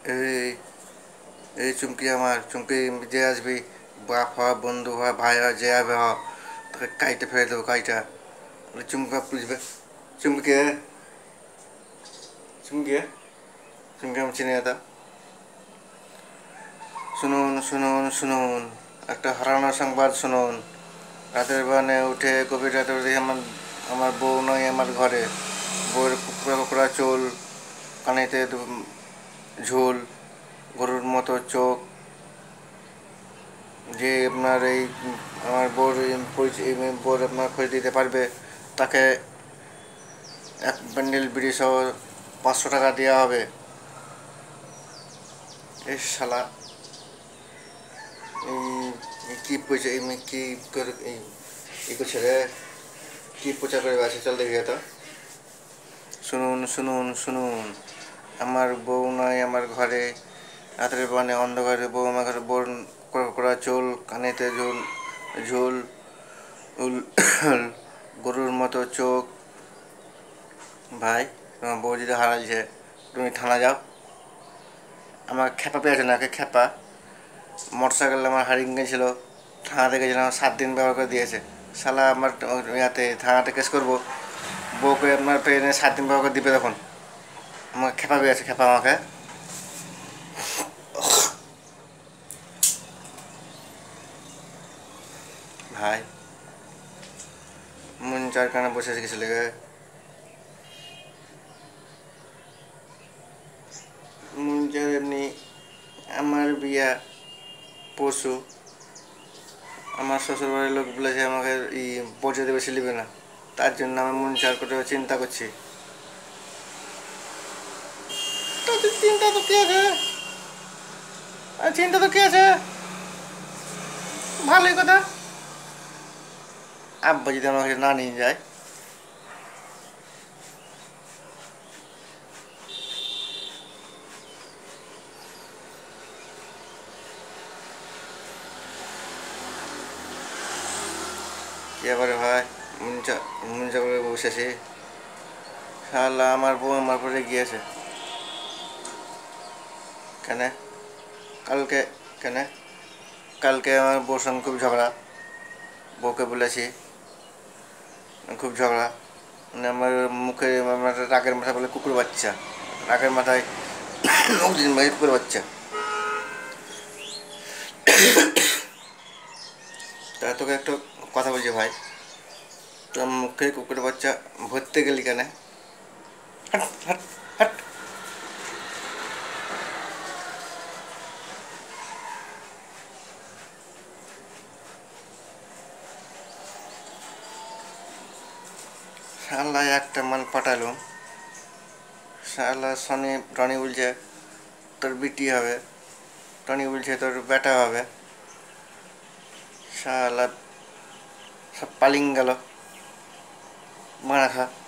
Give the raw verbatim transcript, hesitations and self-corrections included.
এই এই চুমকি আমার চুমকি যে আসবি বাপ হ বন্ধু হ ভাই হ যে হবে হ তোকে কাইটে ফেলে দেবো কাইটা চুমকা বুঝবে চুমকে চুমকে চুমকে আমি চিনি এটা শুনুন শুনুন শুনুন একটা হারানোর সংবাদ শুনুন রাতের বানে উঠে গভীর রাতে উঠে আমার আমার বউ নয় আমার ঘরে বউয়ের কুকড়া কুকড়া চুল কানেতে ঝুল গরুর মতো চোখ যে আপনার এই আমার বউর পরিচয় বউর আপনার খোঁজ দিতে পারবে তাকে এক ব্যান্ডেল বিড়ি সহ পাঁচশো টাকা দেওয়া হবে। এই শালা এই কী পয়সা এই কী করে এই ই করছে রে কী প্রচার করে আছে চল দেখি তো শুনুন শুনুন শুনুন আমার বউ নয় আমার ঘরে রাতের বানে অন্ধকারে বউ আমার ঘরে বোন করা চুল কানেতে ঝুল ঝুল গরুর মতো চোখ। ভাই তোমার বউ যদি হারাইছে তুমি থানা যাও। আমার খেপা পেয়েছে না খেপা মোটর সাইকেল আমার হারিয়ে গেছিলো থানাতে গেছিলাম সাত দিন ব্যবহার করে দিয়েছে শালা আমার ইয়াতে থানাতে কেস করবো বউকে আপনার পেয়ে এনে সাত দিন ব্যবহার করে দিবে তখন আমাকে খেপা পেয়েছে খেপা আমাকে ভাই মন চার কানে বসে গেছিল মন চার এমনি আমার বিয়া পশু আমার শ্বশুরবাড়ির লোক বলেছে আমাকে এই পৌঁছে দেবে লিবে না তার জন্য আমি মন চার করে চিন্তা করছি। চিন্তা তো কি আছে চিন্তা তো কি আছে ভালোই কথা আব্বা যদি আমাকে না নিয়ে যায় কি এবারে ভাই মুঞ্চা মুঞ্চা করে বসেছি শালা আমার বউ আমার পরে গিয়েছে কেন কালকে কেন কালকে আমার বউর সঙ্গে খুব ঝগড়া বউকে বলেছি খুব ঝগড়া মানে আমার মুখে আমার রাগের মাথায় বলে কুকুর বাচ্চা রাগের মাথায় কুকুর বাচ্চা তা তোকে একটা কথা বলছি ভাই তোর মুখে কুকুর বাচ্চা ভরতে গেলি কেন হাট হাট হাট শালা একটা মাল পাঠালো শালা শনি টনি বলছে তোর বিটি হবে টনি বলছে তোর বেটা হবে শালা সব পালিং গেল মারা খা।